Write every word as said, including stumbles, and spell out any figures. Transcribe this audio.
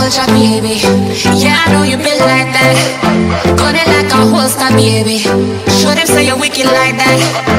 culture, baby. Yeah, I know you been like that. Gun it like a holster, baby. Show them say you're wicked like that.